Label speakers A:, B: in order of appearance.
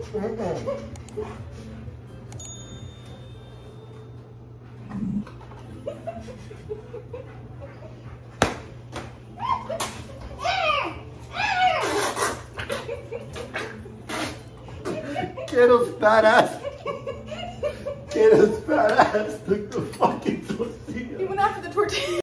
A: Kiddo's fat ass. Kiddo's fat ass took the fucking tortilla.
B: He went after the tortilla.